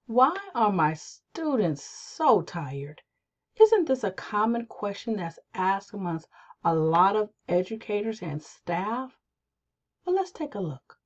Why are my students so tired? Isn't this a common question that's asked amongst a lot of educators and staff? Well, let's take a look.